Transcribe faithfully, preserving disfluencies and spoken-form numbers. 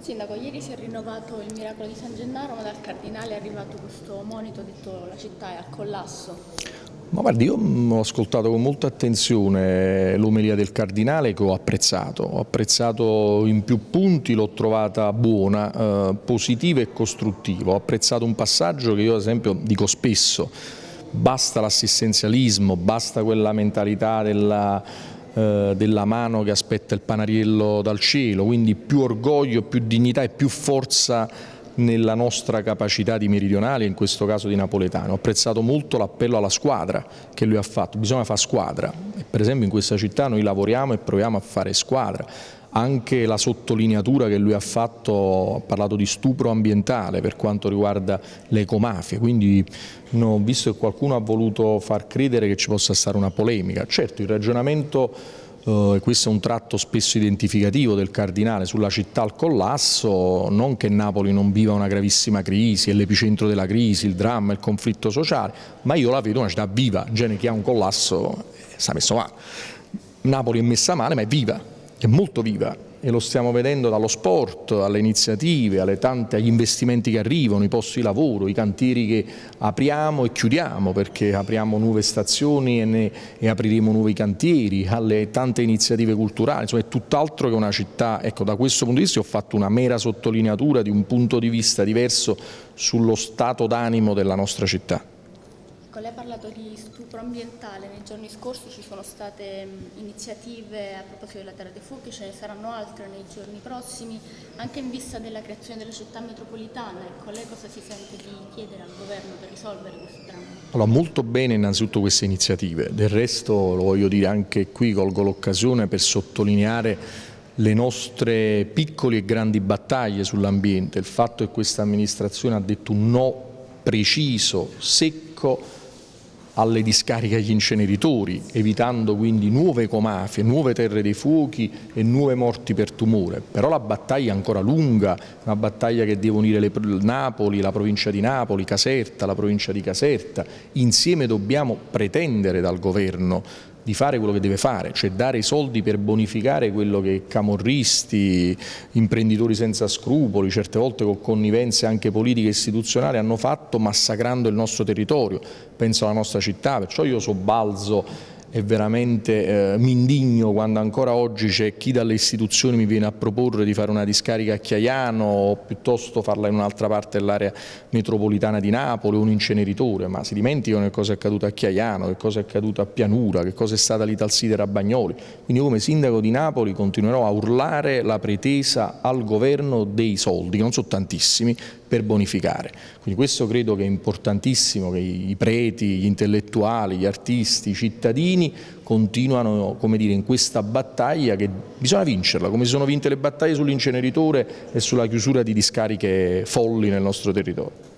Sindaco, ieri si è rinnovato il miracolo di San Gennaro, ma dal Cardinale è arrivato questo monito, ha detto la città è al collasso. Ma guardi, io ho ascoltato con molta attenzione l'omelia del Cardinale, che ho apprezzato. Ho apprezzato in più punti, l'ho trovata buona, eh, positiva e costruttiva. Ho apprezzato un passaggio che io ad esempio dico spesso: basta l'assistenzialismo, basta quella mentalità della, eh, della mano che aspetta il panariello dal cielo, quindi più orgoglio, più dignità e più forza nella nostra capacità di meridionali, in questo caso di napoletani. Ho apprezzato molto l'appello alla squadra che lui ha fatto, bisogna fare squadra, e per esempio in questa città noi lavoriamo e proviamo a fare squadra. Anche la sottolineatura che lui ha fatto, ha parlato di stupro ambientale per quanto riguarda le ecomafie, quindi no, ho visto che qualcuno ha voluto far credere che ci possa stare una polemica. Certo, il ragionamento, Uh, questo è un tratto spesso identificativo del Cardinale, sulla città al collasso, non che Napoli non viva una gravissima crisi, è l'epicentro della crisi, il dramma, il conflitto sociale, ma io la vedo una città viva, in genere chi ha un collasso sta messo male. Napoli è messa male, ma è viva, è molto viva, e lo stiamo vedendo dallo sport, alle iniziative, alle tante, agli investimenti che arrivano, i posti di lavoro, i cantieri che apriamo e chiudiamo, perché apriamo nuove stazioni e, ne, e apriremo nuovi cantieri, alle tante iniziative culturali. Insomma, è tutt'altro che una città. Ecco, da questo punto di vista ho fatto una mera sottolineatura di un punto di vista diverso sullo stato d'animo della nostra città. Lei ha parlato di stupro ambientale, nei giorni scorsi ci sono state iniziative a proposito della Terra dei Fuochi, ce ne saranno altre nei giorni prossimi, anche in vista della creazione della città metropolitana. Ecco, lei cosa si sente di chiedere al governo per risolvere questo dramma? Allora, molto bene innanzitutto queste iniziative, del resto lo voglio dire anche qui, colgo l'occasione per sottolineare le nostre piccole e grandi battaglie sull'ambiente, il fatto che questa amministrazione ha detto un no preciso, secco, alle discariche agli inceneritori, evitando quindi nuove ecomafie, nuove terre dei fuochi e nuove morti per tumore. Però la battaglia è ancora lunga, una battaglia che deve unire le, Napoli, la provincia di Napoli, Caserta, la provincia di Caserta. Insieme dobbiamo pretendere dal governo di fare quello che deve fare, cioè dare i soldi per bonificare quello che camorristi, imprenditori senza scrupoli, certe volte con connivenze anche politiche e istituzionali, hanno fatto, massacrando il nostro territorio. Penso alla nostra città, perciò io sobbalzo e veramente eh, mi indigno quando ancora oggi c'è chi dalle istituzioni mi viene a proporre di fare una discarica a Chiaiano o piuttosto farla in un'altra parte dell'area metropolitana di Napoli o un inceneritore, ma si dimenticano che cosa è accaduto a Chiaiano, che cosa è accaduto a Pianura, che cosa è stata l'Italsider a Bagnoli. Quindi come sindaco di Napoli continuerò a urlare la pretesa al governo dei soldi, che non sono tantissimi, per bonificare. Quindi questo credo che è importantissimo, che i preti, gli intellettuali, gli artisti, i cittadini continuano, come dire, in questa battaglia che bisogna vincerla, come si sono vinte le battaglie sull'inceneritore e sulla chiusura di discariche folli nel nostro territorio.